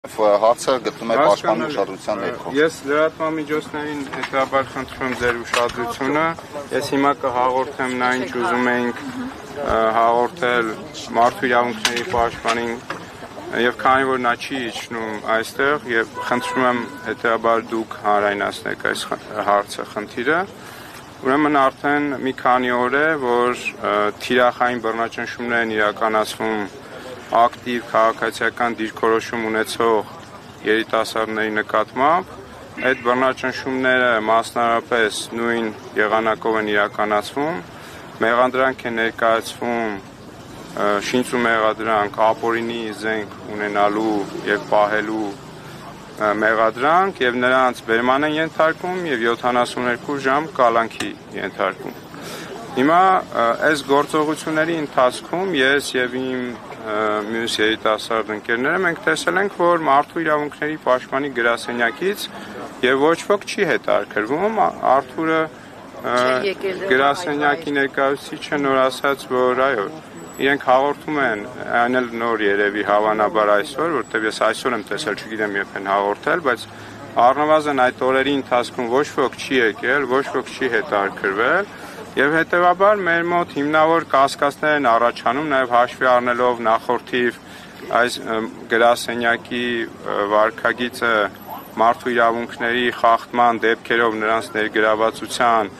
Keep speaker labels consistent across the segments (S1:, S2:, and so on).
S1: Հարցը գտնում է պաշտպանի ուշադրության ներքո։
S2: Ես լրատվամիջոցներին հետաբար խնդրում եմ ձեր ուշադրությունը։ Ես հիմա կհաղորդեմ նա ինչ ուզում էինք հաղորդել մարդու իրավունքների պաշտպանին եւ քանի որ նա չի իջնում այստեղ եւ խնդրում եմ հետաբար դուք հանրայնացնեք այս հարցը խնդիրը։ Ուրեմն արդեն մի քանի օր է, որ թիրախային բռնաճնշումներ են իրականացվում ակտիվ քաղաքացիական դիրքորոշում ունեցող երիտասարդների նկատմամբ, այդ բռնաճնշումները մասնավորապես նույն եղանակով են իրականացվում, մեղադրանք է ներկայացվում, շինչ ու մեղադրանք, ապօրինի զենք ունենալու եւ պահելու մեղադրանք եւ նրանց բերման են ենթարկում եւ 72 ժամ կալանքի ենթարկում։ Հիմա այս գործողությունների ընթացքում ես եւ իմ մյուս երիտասարդ ընկերները մենք տեսել ենք, որ մարդու իրավունքների պաշտպանի գրասենյակից եւ ոչ ոք չի հետարկվում, Արթուրը գրասենյակի ներկայացուցիչը նոր ասաց, որ այո, իրենք հաղորդում են, այն էլ նոր երևի հավանաբար այսօր, որտեղ ես այսօր եմ տեսել, չգիտեմ երբ են հաղորդել, բայց առնվազն այդ օրերի ընթացքում ոչ ոք չի եկել, ոչ ոք չի հետարկրվել եւ հետեւաբար մեր մոտ հիմնավոր կասկածներ են առաջանում, նաեւ հաշվի առնելով նախորդիվ այս գրասենյակի վարքագիծը մարդու իրավունքների խախտման դեպքերով նրանց ներգրավվածության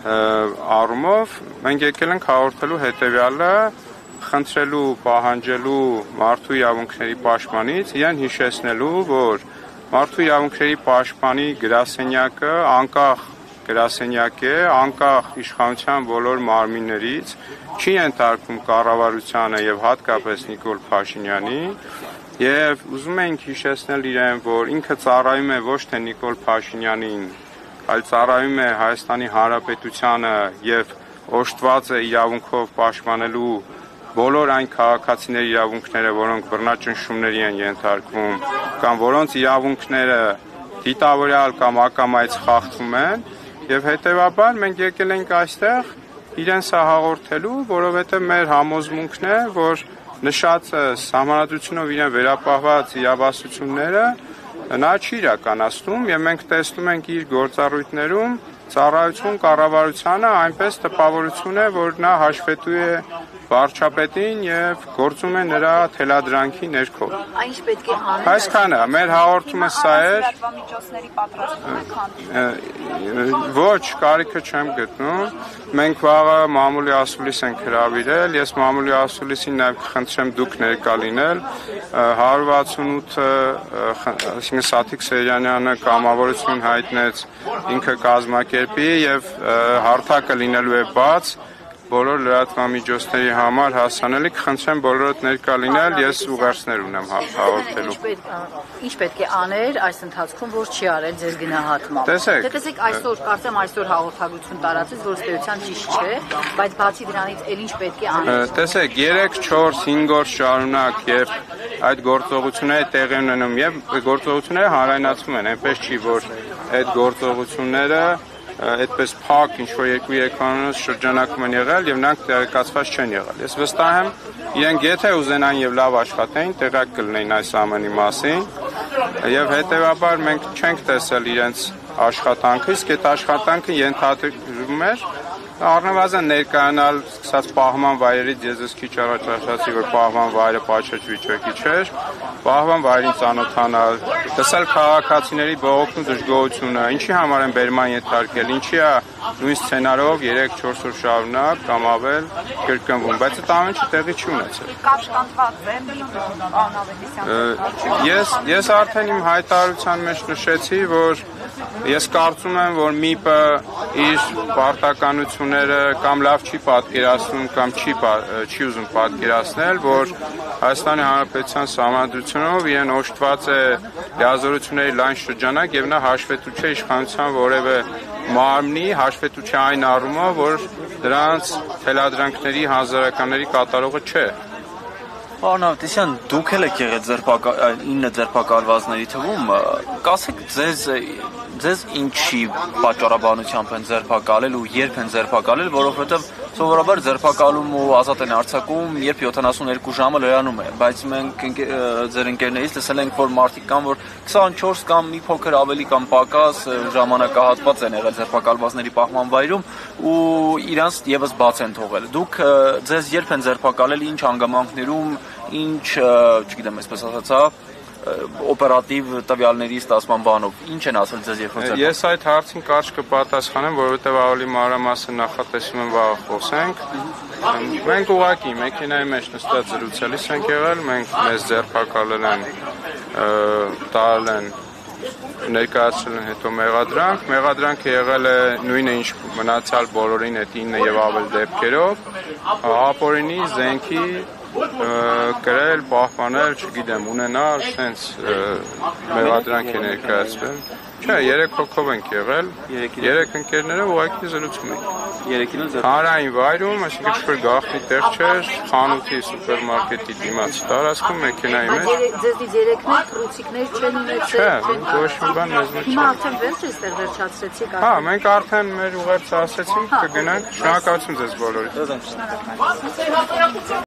S2: առումով մենք եկել ենք հաղորդելու հետեւյալը, խնդրելու, պահանջելու մարդու իրավունքների պաշտպանից իրեն հիշեցնելու, որ մարդու իրավունքների պաշտպանի գրասենյակը անկախ գրասենյակ է, անկախ իշխանության բոլոր մարմիններից, չի ենթարկվում կառավարությանը եւ հատկապես Նիկոլ Փաշինյանի եւ ուզում ենք հիշեցնել իրեն, որ ինքը ծառայում է ոչ թե Նիկոլ Փաշինյանին, այլ ծառայում է Հայաստանի Հանրապետությանը եւ օժտված է իրավունքով պաշտպանելու բոլոր այն քաղաքացիների իրավունքները, որոնք բռնաճնշումների են ենթարկվում կամ որոնց իրավունքները դիտավորյալ կամ ակամայից խախտվում են եւ հետեւաբար մենք եկել ենք այստեղ իրեն սա հաղորդելու, որովհետեւ մեր համոզմունքն է, որ նշած սահմանադրությունով իրեն վերապահված իրավասությունները նա չի իրականացնում եւ մենք տեսնում ենք իր գործառույթներում ծառայություն կառավարությանը այնպես տպավորություն է, որ նա հաշվետու է վարչապետին եւ գործում է նրա թելադրանքի ներքո։
S3: Ինչ պետք է անել։
S2: Այսքանը, մեր հաղորդումը սա էր։ Ոչ, կարիքը չեմ գտնում։ Մենք վաղը մամուլի ասուլիս ենք հրավիրել, ես մամուլի ասուլիսին նաեւ կխնդրեմ դուք ներկա լինել 168-ը, այսինքն Սաթիկ Սերյանյանը կամավորություն հայտնեց ինքը կազմակերպի եւ հարթակը լինելու է բաց բոլոր լրատվամիջոցների համար հասանելի, կխնդրեմ բոլորդ ներկա լինել, ես ուղերձներ ունեմ հաղորդելու։
S3: Ինչ պետք է անել այս ընթացքում, որ չի արել ձեր գնահատմամբ։
S2: Տեսեք,
S3: այսօր կարծեմ այսօր հաղորդագրություն տարածեց, որ ըստեյության ճիշտ չէ, բայց բացի դրանից էլ ինչ պետք է անել։
S2: Տեսեք, 3, 4, 5 օր շարունակ եւ այդ գործողությունները տեղի ունենում եւ գործողությունները հանրայնացվում են, այնպես չի, որ այդ գործողությունները այդպես փակ ինչ-որ 2-3 ամիս շրջանակում են եղել եւ նրանք տեղեկացված չեն եղել։ Ես վստահ եմ, իրենք եթե ուզենան եւ լավ աշխատեին, տեղյակ կլինեին այս ամենի մասին եւ հետեւաբար մենք չենք տեսել իրենց աշխատանքը, իսկ այդ աշխատանքը ենթադրում էր առնվազն ներկայանալ սկսած պահման վայրից ես քիչ առաջ ասացի, որ պահման վայրը պատշաճ վիճակի չէր, պահման վայրին ծանոթանալ, տեսալ քաղաքացիների բողոքն ու դժգոհությունը, ինչի համար են բերման ենթարկել, ինչի է նույն սցենարով 3-4 օր շարունակ կամ ավել կրկնվում, բայց այդ ամենը տեղի չի ունեցել։
S3: Կապշկանդված է
S2: Ես արդեն իմ հայտարարության մեջ նշեցի, որ ես կարծում եմ, որ ՄԻՊ-ը իր պարտականությունները կամ լավ չի պատկերացնում կամ չի ուզում պատկերացնել, որ Հայաստանի Հանրապետության սահմանադրությունով իրեն օժտված է լիազորությունների լայն շրջանակ եւ նա հաշվետու չէ իշխանության որևէ մարմնի, հաշվետու չէ այն առումով, որ դրանց թելադրանքների հանձնարարականների կատարողը չէ։
S4: Պարոն Ավետիսյան, դուք էլ եք եղել 9 ձերբակալվածների թվում, կասեք ձեզ ինչի պատճառաբանությամբ են ձերբակալել ու երբ են ձերբակալել, որովհետև Սովորաբար ձերբակալում ու ազատ են արձակում, երբ 72 ժամը լրանում է, բայց մենք ձեր ընկերներից լսել ենք, որ մարդիկ կան, որ 24 կամ մի փոքր ավելի կամ պակաս ժամանակահատված են եղել ձերբակալվածների պահման վայրում ու իրանց եւս բաց են թողել։ Դուք ձեզ երբ են ձերբակալել, ինչ հանգամանքներում, ինչ, չգիտեմ, այսպես ասածա, օպերատիվ տվյալների ստացման բանով, ինչ են ասել ձեզ երբ որ
S2: Ես այդ հարցին կարճ կպատասխանեմ, որովհետև ավելի մանրամասն նախատեսում եմ վաղը խոսենք։ Մենք ուղղակի մեքենայի մեջ նստած զրուցելիս ենք եղել, մենք մեզ ձերբակալել են, տալ են, ներկայացրել են հետո մեղադրանքը եղել է նույնը ինչ մնացյալ բոլորին այդ 9 եւ ավել դեպքերով, ապօրինի, զենքի կրել, պահպանել, չգիտեմ, ունենալ, սենց մեղադրանք է ներկայացվել։ Չէ, 3 հոգով ենք եղել, 3 ընկերներով ուղղակի զրուցում ենք։ Հանրային վայրում, այսինքն ինչ-որ գաղտնի տեղ չէր, խանութի, սուպերմարկետի դիմացի տարածքում, մեքենայի մեջ։
S3: Ձեզնից երեքներ թռուցիկներ չեն ունեցել։
S2: Չէ, ոչ մի բան մեզ մեջ։
S3: Հիմա արդեն վերջ է ստեղ վերջացրեցիք։
S2: Հա, մենք արդեն մեր ուղերձը ասեցինք, կգնանք, շնորհակալություն ձեզ բոլորիդ։